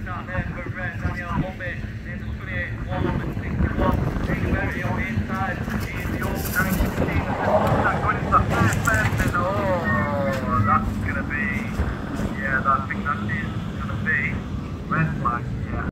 start there for Daniel Mumby in the 28-1-61. He's very on the inside. He's the old 19 going into the first person. Oh, that's going to be, yeah, I think that is going to be red flag.